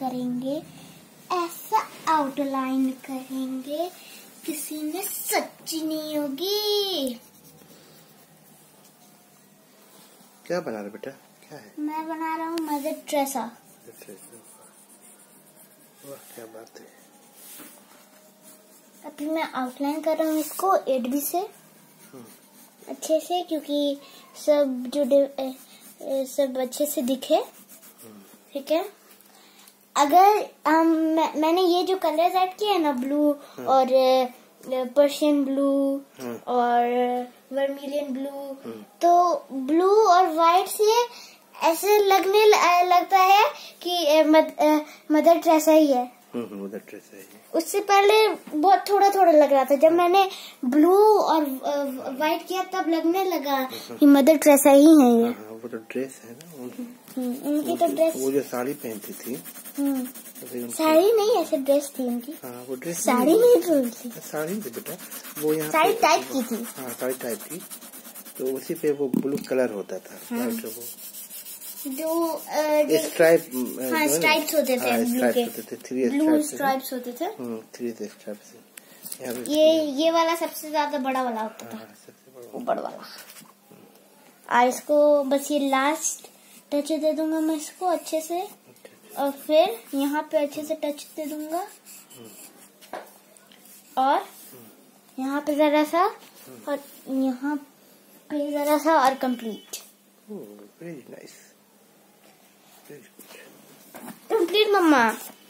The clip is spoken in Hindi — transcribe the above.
करेंगे, ऐसा आउटलाइन करेंगे, किसी ने सच्ची नहीं होगी। क्या बना रहे बेटा, क्या है? मैं बना रहा हूँ मदर टेरेसा। वाह क्या बात है। अभी मैं आउटलाइन कर रहा हूँ इसको 8B से अच्छे से, क्योंकि सब सब अच्छे से दिखे। ठीक है। अगर मैंने ये जो कलर ऐड किए है ना, ब्लू और पर्शियन ब्लू और वर्मिलियन ब्लू, तो ब्लू और व्हाइट से ऐसे लगता है कि मदर टेरेसा ही है। मदर टेरेसा ही है। उससे पहले बहुत थोड़ा थोड़ा लग रहा था, जब मैंने ब्लू और व्हाइट किया तब लगने लगा कि मदर टेरेसा ही है ये। वो तो ड्रेस है ना उनकी तो ड्रेस, वो जो साड़ी पहनती थी। साड़ी नहीं, ऐसे ड्रेस थी उनकी। हाँ वो ड्रेस साड़ी नहीं थी, साड़ी थी बेटा, वो यहाँ साड़ी टाइप की थी। हाँ साड़ी टाइप की, तो उसी पे वो ब्लू कलर होता था। वो जो स्ट्राइप, हाँ स्ट्राइप्स होते थे, ब्लू के, ब्लू स्ट्राइप्स होते थे। 3 स्ट्राइप्स। ये वाला सबसे ज्यादा बड़ा वाला होता था, ऊपर वाला। और इसको बस ये लास्ट टच दे दूंगा मैं इसको अच्छे से, और फिर यहाँ पे अच्छे से टच दे दूंगा, और यहाँ पे जरा सा, और यहाँ पे जरा सा, और कंप्लीट। वेरी नाइस, कंप्लीट मम्मा।